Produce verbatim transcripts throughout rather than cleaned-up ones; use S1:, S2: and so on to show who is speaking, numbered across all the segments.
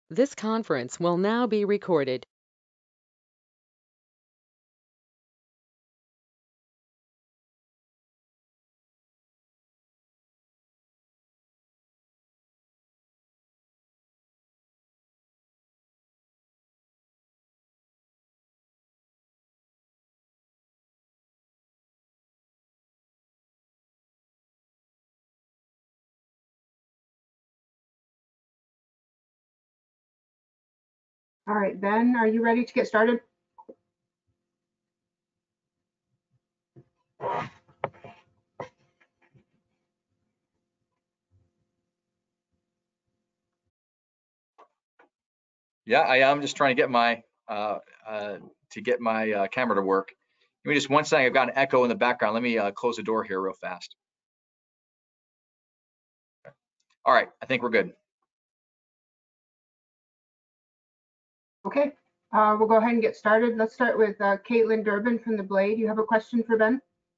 S1: This conference will now be recorded.
S2: All right, Ben, are you ready to get started?
S3: Yeah, I am just trying to get my uh, uh, to get my uh, camera to work. Give me just one second. I've got an echo in the background. Let me uh, close the door here real fast. All right, I think we're good.
S2: Okay, uh, we'll go ahead and get started. Let's start with uh, Caitlin Durbin from The Blade. You have a question for Ben?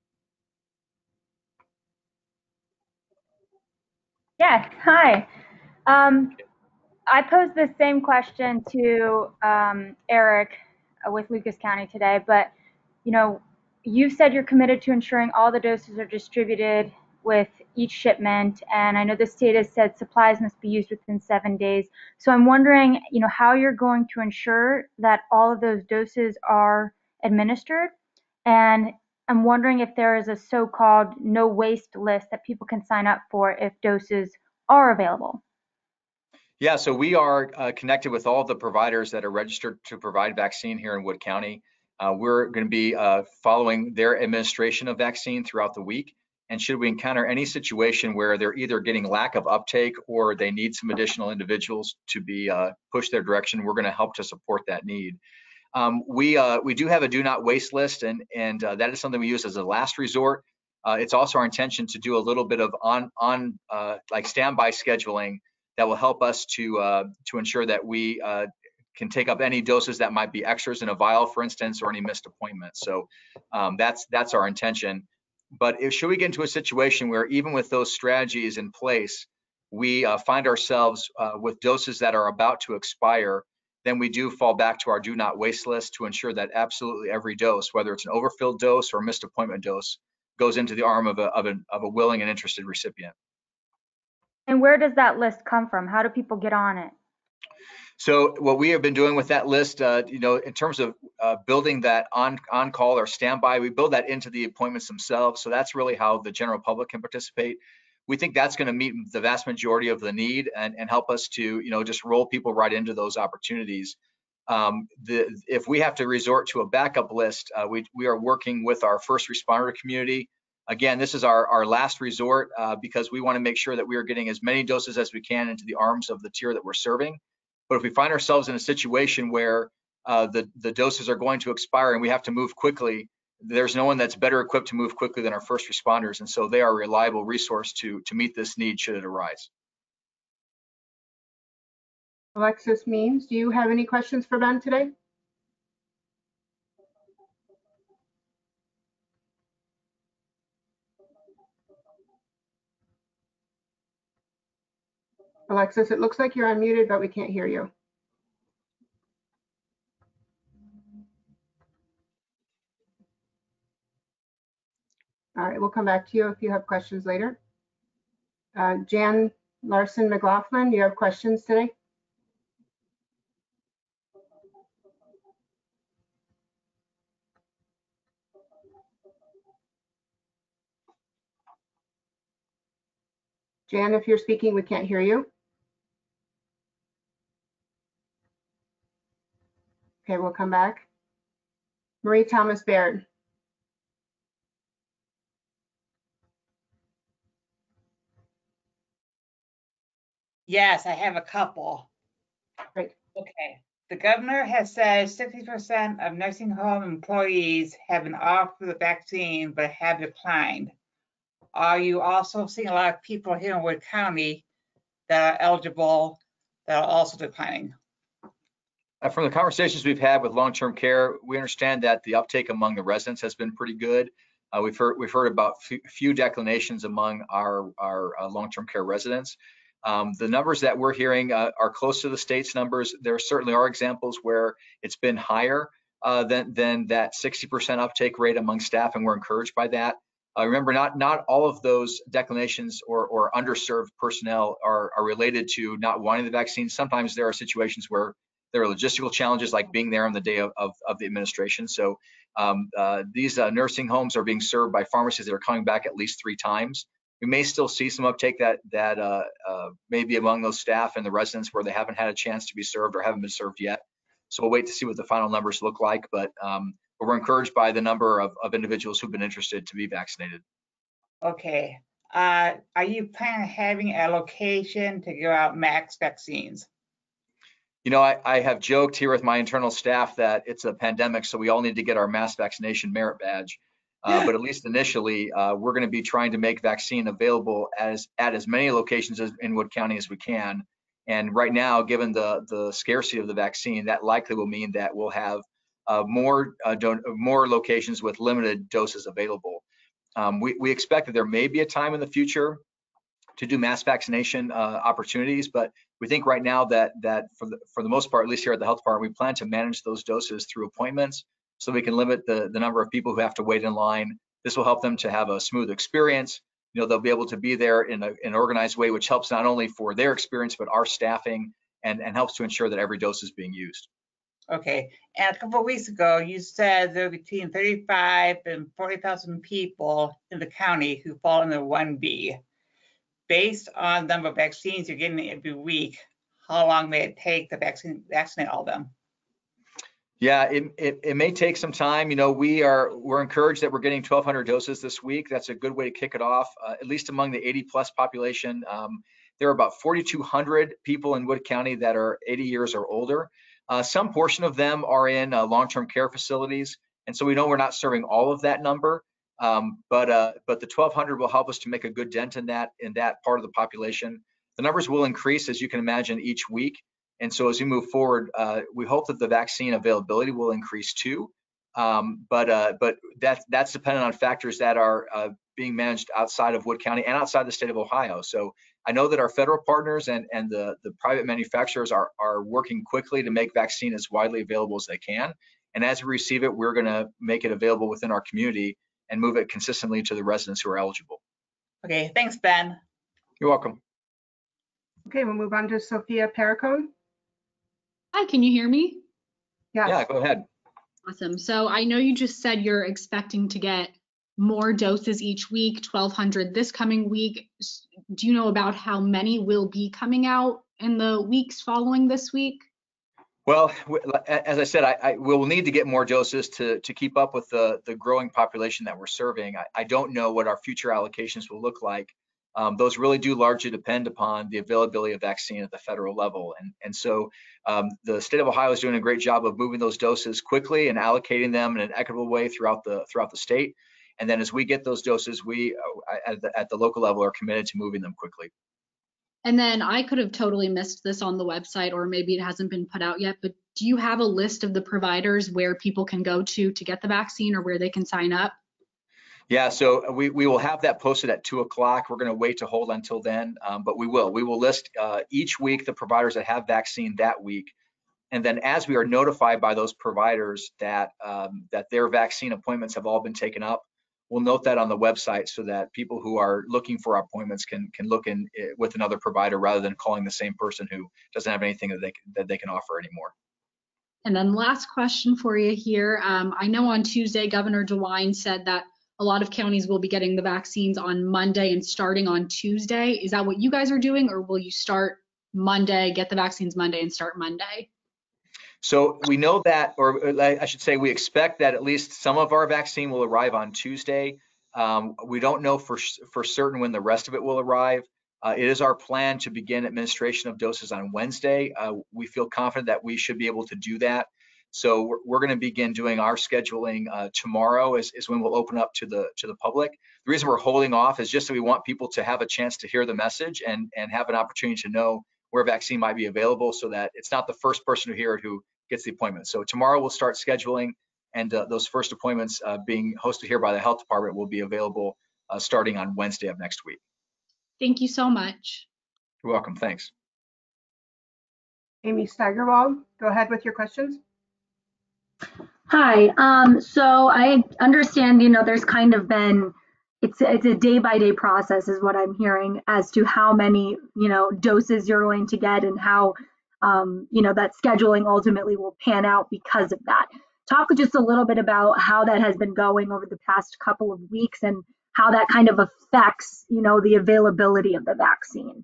S4: Yes, hi. Um, I posed the same question to um, Eric uh, with Lucas County today, but you know, you said you're committed to ensuring all the doses are distributed with each shipment, and I know the state has said supplies must be used within seven days. So I'm wondering, you know, how you're going to ensure that all of those doses are administered, and I'm wondering if there is a so-called no waste list that people can sign up for if doses are available.
S3: Yeah, so we are uh, connected with all the providers that are registered to provide vaccine here in Wood County. Uh, we're going to be uh, following their administration of vaccine throughout the week. And should we encounter any situation where they're either getting lack of uptake or they need some additional individuals to be uh, pushed their direction, we're going to help to support that need. Um, we uh, we do have a do not waste list, and and uh, that is something we use as a last resort. Uh, it's also our intention to do a little bit of on on uh, like standby scheduling that will help us to uh, to ensure that we uh, can take up any doses that might be extras in a vial, for instance, or any missed appointments. So um, that's that's our intention. But if should we get into a situation where even with those strategies in place, we uh, find ourselves uh, with doses that are about to expire, then we do fall back to our do not waste list to ensure that absolutely every dose, whether it's an overfilled dose or a missed appointment dose, goes into the arm of a, of a, of a willing and interested recipient.
S4: And where does that list come from? How do people get on it?
S3: So what we have been doing with that list, uh, you know, in terms of uh, building that on on call or standby, we build that into the appointments themselves. So that's really how the general public can participate. We think that's going to meet the vast majority of the need and, and help us to, you know, just roll people right into those opportunities. Um, the, if we have to resort to a backup list, uh, we, we are working with our first responder community. Again, this is our, our last resort uh, because we want to make sure that we are getting as many doses as we can into the arms of the tier that we're serving. But if we find ourselves in a situation where uh, the, the doses are going to expire and we have to move quickly, there's no one that's better equipped to move quickly than our first responders. And so they are a reliable resource to, to meet this need should it arise.
S2: Alexis Means, do you have any questions for Ben today? Alexis, it looks like you're unmuted, but we can't hear you. All right, we'll come back to you if you have questions later. Uh, Jan Larson McLaughlin, do you have questions today? Jan, if you're speaking, we can't hear you. Okay, we'll come back. Marie Thomas Baird.
S5: Yes, I have a couple.
S2: Great.
S5: Okay. The governor has said sixty percent of nursing home employees have been offered the vaccine but have declined. Are you also seeing a lot of people here in Wood County that are eligible that are also declining?
S3: Uh, from the conversations we've had with long-term care, we understand that the uptake among the residents has been pretty good. Uh, we've heard we've heard about few, few declinations among our our uh, long-term care residents. Um, the numbers that we're hearing uh, are close to the state's numbers. There certainly are examples where it's been higher uh, than, than that sixty percent uptake rate among staff, and we're encouraged by that. Uh, remember, not not all of those declinations or, or underserved personnel are, are related to not wanting the vaccine. Sometimes there are situations where there are logistical challenges, like being there on the day of, of, of the administration. So um, uh, these uh, nursing homes are being served by pharmacies that are coming back at least three times. We may still see some uptake that that uh, uh, may be among those staff and the residents where they haven't had a chance to be served or haven't been served yet. So we'll wait to see what the final numbers look like, but, um, but we're encouraged by the number of, of individuals who've been interested to be vaccinated.
S5: Okay. Uh, are you planning on having a location to give out max vaccines?
S3: You know, I, I have joked here with my internal staff that it's a pandemic, so we all need to get our mass vaccination merit badge. Uh, but at least initially, uh, we're going to be trying to make vaccine available as at as many locations as, in Wood County as we can. And right now, given the the scarcity of the vaccine, that likely will mean that we'll have uh, more uh, don more locations with limited doses available. Um, we, we expect that there may be a time in the future to do mass vaccination uh, opportunities, but we think right now that that for the for the most part, at least here at the health department, we plan to manage those doses through appointments, so we can limit the, the number of people who have to wait in line. This will help them to have a smooth experience. You know, they'll be able to be there in a, an organized way, which helps not only for their experience, but our staffing, and, and helps to ensure that every dose is being used.
S5: Okay. And a couple of weeks ago, you said there are between thirty-five and forty thousand people in the county who fall in the one B. Based on the number of vaccines you're getting every week, how long may it take to vaccine, vaccinate all of them?
S3: Yeah, it, it, it may take some time. You know, we are, we're encouraged that we're getting twelve hundred doses this week. That's a good way to kick it off, uh, at least among the eighty plus population. Um, there are about forty-two hundred people in Wood County that are eighty years or older. Uh, some portion of them are in uh, long-term care facilities. And so we know we're not serving all of that number, um, but uh, but the twelve hundred will help us to make a good dent in that, in that part of the population. The numbers will increase, as you can imagine, each week. And so as we move forward, uh, we hope that the vaccine availability will increase too. Um, but uh, but that, that's dependent on factors that are uh, being managed outside of Wood County and outside the state of Ohio. So I know that our federal partners and, and the, the private manufacturers are, are working quickly to make vaccine as widely available as they can. And as we receive it, we're gonna make it available within our community and move it consistently to the residents who are eligible.
S5: Okay, thanks, Ben.
S3: You're welcome.
S2: Okay, we'll move on to Sophia Perricone.
S6: Hi, can you hear me?
S2: Yes.
S3: Yeah, go ahead.
S6: Awesome. So I know you just said you're expecting to get more doses each week, twelve hundred this coming week. Do you know about how many will be coming out in the weeks following this week?
S3: Well, as I said, I, I will need to get more doses to, to keep up with the, the growing population that we're serving. I, I don't know what our future allocations will look like. Um, those really do largely depend upon the availability of vaccine at the federal level. And, and so um, the state of Ohio is doing a great job of moving those doses quickly and allocating them in an equitable way throughout the, throughout the state. And then as we get those doses, we uh, at, the, at the local level are committed to moving them quickly.
S6: And then I could have totally missed this on the website, or maybe it hasn't been put out yet, but do you have a list of the providers where people can go to to get the vaccine, or where they can sign up?
S3: Yeah, so we, we will have that posted at two o'clock. We're going to wait to hold until then, um, but we will. We will list uh, each week the providers that have vaccine that week. And then as we are notified by those providers that um, that their vaccine appointments have all been taken up, we'll note that on the website so that people who are looking for appointments can can look in with another provider rather than calling the same person who doesn't have anything that they, that they can offer anymore.
S6: And then last question for you here. Um, I know on Tuesday, Governor DeWine said that a lot of counties will be getting the vaccines on Monday and starting on Tuesday. Is that what you guys are doing, or will you start Monday, get the vaccines Monday and start Monday?
S3: So we know that, or I should say, we expect that at least some of our vaccine will arrive on Tuesday. Um, we don't know for, for certain when the rest of it will arrive. Uh, it is our plan to begin administration of doses on Wednesday. Uh, we feel confident that we should be able to do that. So we're, we're going to begin doing our scheduling uh, tomorrow is, is when we'll open up to the to the public. The reason we're holding off is just that we want people to have a chance to hear the message and, and have an opportunity to know where vaccine might be available, so that it's not the first person to hear it who gets the appointment. So tomorrow we'll start scheduling, and uh, those first appointments uh, being hosted here by the health department will be available uh, starting on Wednesday of next week.
S6: Thank you so much.
S3: You're welcome. Thanks.
S2: Amy Steigerwald, go ahead with your questions.
S7: Hi. Um, so I understand, you know, there's kind of been, it's it's a day by day process is what I'm hearing as to how many, you know, doses you're going to get and how, um, you know, that scheduling ultimately will pan out because of that. Talk just a little bit about how that has been going over the past couple of weeks and how that kind of affects, you know, the availability of the vaccine.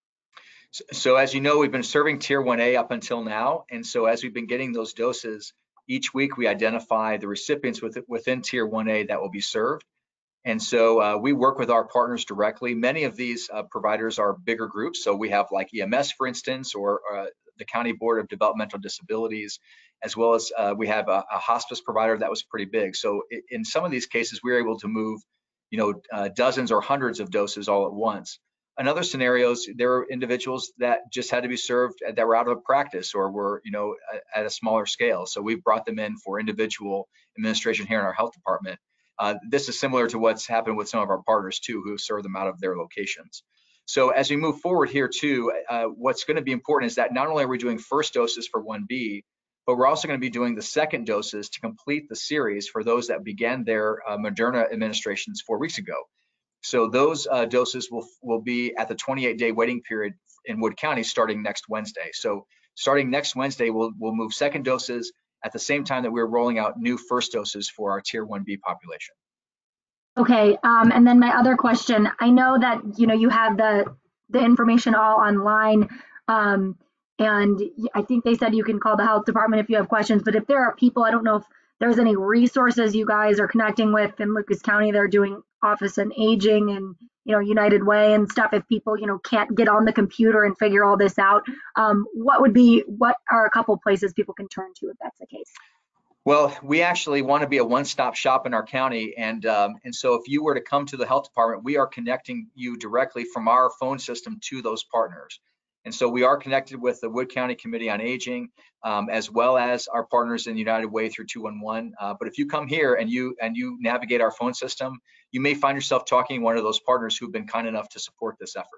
S3: So, so as you know, we've been serving tier one A up until now. And so as we've been getting those doses, each week we identify the recipients within, within tier one A that will be served. And so uh, we work with our partners directly. Many of these uh, providers are bigger groups. So we have like E M S, for instance, or uh, the County Board of Developmental Disabilities, as well as uh, we have a, a hospice provider that was pretty big. So in some of these cases, we were able to move, you know, uh, dozens or hundreds of doses all at once. In other scenarios, there are individuals that just had to be served that were out of practice or were, you know, at a smaller scale. So we've brought them in for individual administration here in our health department. Uh, this is similar to what's happened with some of our partners too, who serve them out of their locations. So as we move forward here too, uh, what's going to be important is that not only are we doing first doses for one B, but we're also going to be doing the second doses to complete the series for those that began their uh, Moderna administrations four weeks ago. So those uh, doses will, will be at the twenty-eight day waiting period in Wood County starting next Wednesday. So starting next Wednesday, we'll, we'll move second doses at the same time that we're rolling out new first doses for our tier one B population.
S7: Okay, um, and then my other question, I know that, you know, you have the, the information all online, um, and I think they said you can call the health department if you have questions, but if there are people, I don't know if there's any resources you guys are connecting with in Lucas County, they're doing Office on Aging and, you know, United Way and stuff. If people, you know, can't get on the computer and figure all this out, um, what would be, what are a couple places people can turn to if that's the case?
S3: Well, we actually want to be a one-stop shop in our county, and um, and so if you were to come to the health department, we are connecting you directly from our phone system to those partners. And so we are connected with the Wood County Committee on Aging, um, as well as our partners in United Way through two one one. Uh, but if you come here and you and you navigate our phone system, you may find yourself talking to one of those partners who've been kind enough to support this effort.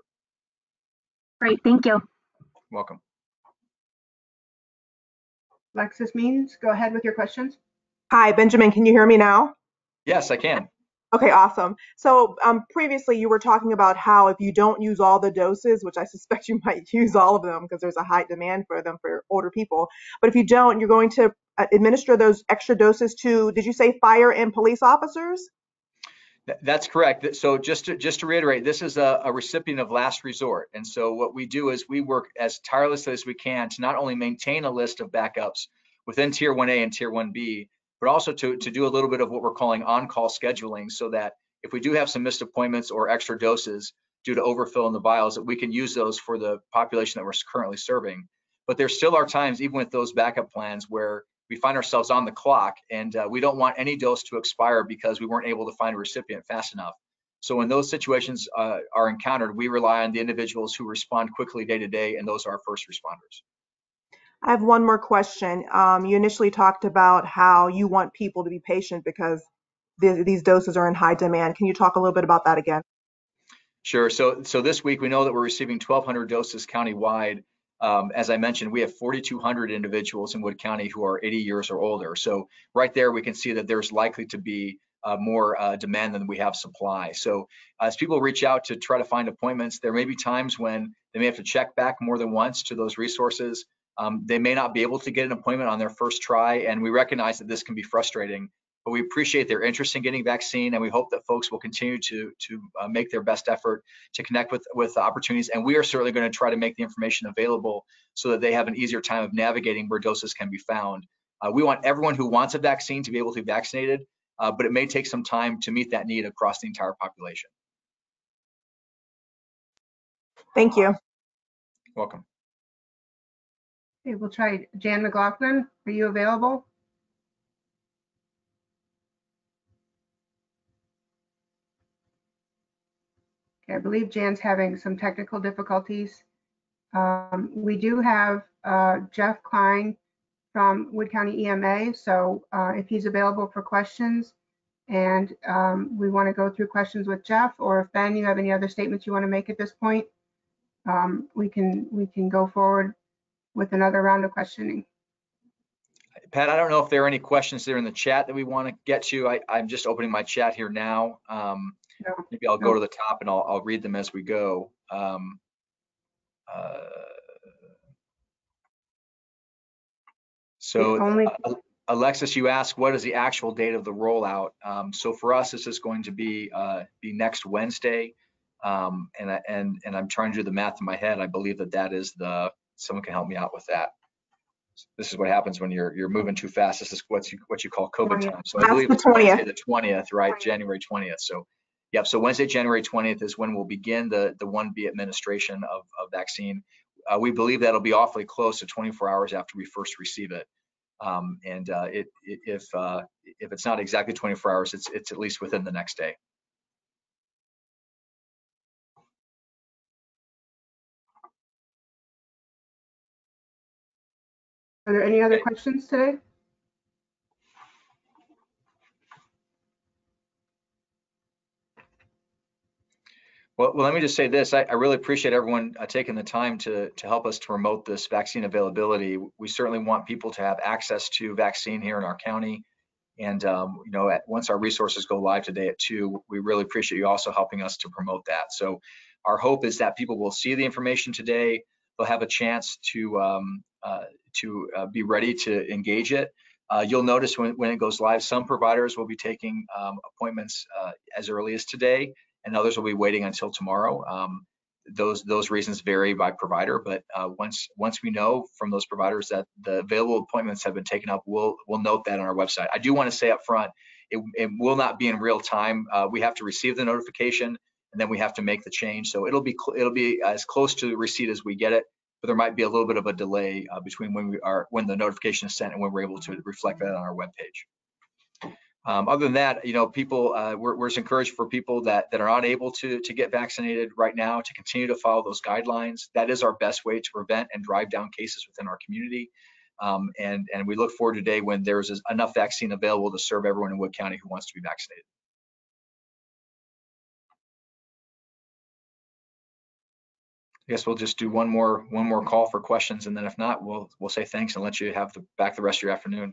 S7: Great, thank you.
S3: Welcome.
S2: Alexis Means, go ahead with your questions.
S8: Hi, Benjamin, can you hear me now?
S3: Yes, I can.
S8: Okay, awesome. So um, previously you were talking about how if you don't use all the doses, which I suspect you might use all of them because there's a high demand for them for older people, but if you don't, you're going to administer those extra doses to, did you say fire and police officers?
S3: That's correct. So just to, just to reiterate, this is a, a recipient of last resort. And so what we do is we work as tirelessly as we can to not only maintain a list of backups within tier one A and tier one B, but also to, to do a little bit of what we're calling on-call scheduling so that if we do have some missed appointments or extra doses due to overfill in the vials, that we can use those for the population that we're currently serving. But there still are times, even with those backup plans, where we find ourselves on the clock and uh, we don't want any dose to expire because we weren't able to find a recipient fast enough. So when those situations uh, are encountered, we rely on the individuals who respond quickly day to day, and those are our first responders.
S8: I have one more question. Um, you initially talked about how you want people to be patient because th these doses are in high demand. Can you talk a little bit about that again?
S3: Sure. So, so this week we know that we're receiving twelve hundred doses countywide. Um, as I mentioned, we have forty-two hundred individuals in Wood County who are eighty years or older. So right there, we can see that there's likely to be uh, more uh, demand than we have supply. So as people reach out to try to find appointments, there may be times when they may have to check back more than once to those resources. Um, they may not be able to get an appointment on their first try, and we recognize that this can be frustrating. But we appreciate their interest in getting vaccine, and we hope that folks will continue to to uh, make their best effort to connect with with opportunities. And we are certainly going to try to make the information available so that they have an easier time of navigating where doses can be found. Uh, we want everyone who wants a vaccine to be able to be vaccinated, uh, but it may take some time to meet that need across the entire population.
S8: Thank you.
S3: Welcome.
S2: Okay, we'll try Jan McLaughlin. Are you available? Okay, I believe Jan's having some technical difficulties. Um, we do have uh, Jeff Klein from Wood County E M A, so uh, if he's available for questions, and um, we want to go through questions with Jeff, or if Ben, you have any other statements you want to make at this point, um, we can we can go forward with another round of questioning.
S3: Pat, I don't know if there are any questions there in the chat that we want to get to. I, I'm just opening my chat here now. Um,
S2: No,
S3: maybe I'll
S2: no.
S3: go to the top and I'll, I'll read them as we go. Um, uh, so
S2: The only-
S3: uh, Alexis, you asked what is the actual date of the rollout? Um, so for us, this is going to be uh, be next Wednesday, um, and I- and and I'm trying to do the math in my head. I believe that that is the. Someone can help me out with that. This is what happens when you're you're moving too fast. This is what you what you call COVID time. So I
S8: That's
S3: believe
S8: the
S3: it's Wednesday
S8: twentieth.
S3: the twentieth, right? January twentieth. So yep. So Wednesday, January twentieth is when we'll begin the the one B administration of of vaccine. Uh, we believe that'll be awfully close to twenty-four hours after we first receive it. Um, and uh, it, it, if uh, if it's not exactly twenty-four hours, it's it's at least within the next day.
S2: Are there any other questions today?
S3: Well, well, let me just say this. I, I really appreciate everyone uh, taking the time to, to help us to promote this vaccine availability. We certainly want people to have access to vaccine here in our county. And, um, you know, at, once our resources go live today at two, we really appreciate you also helping us to promote that. So our hope is that people will see the information today. They'll have a chance to, um, uh, to uh, be ready to engage it. Uh, you'll notice when, when it goes live, some providers will be taking um, appointments uh, as early as today, and others will be waiting until tomorrow. Um, those those reasons vary by provider, but uh, once once we know from those providers that the available appointments have been taken up, we'll we'll note that on our website. I do want to say up front, it, it will not be in real time. Uh, we have to receive the notification, and then we have to make the change. So it'll be it'll be as close to receipt as we get it, but there might be a little bit of a delay uh, between when we are when the notification is sent and when we're able to reflect that on our webpage. Um, other than that, you know, people, uh, we're, we're just encouraged for people that, that are not able to, to get vaccinated right now to continue to follow those guidelines. That is our best way to prevent and drive down cases within our community. Um, and, and we look forward to a day when there's enough vaccine available to serve everyone in Wood County who wants to be vaccinated. I guess we'll just do one more one more call for questions, and then if not, we'll we'll say thanks and let you have the, back the rest of your afternoon.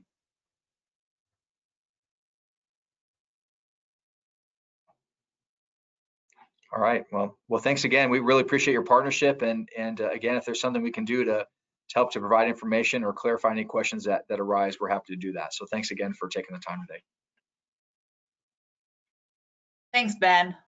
S3: All right. Well, well, thanks again. We really appreciate your partnership. And and uh, again, if there's something we can do to, to help to provide information or clarify any questions that, that arise, we're happy to do that. So thanks again for taking the time today.
S5: Thanks, Ben.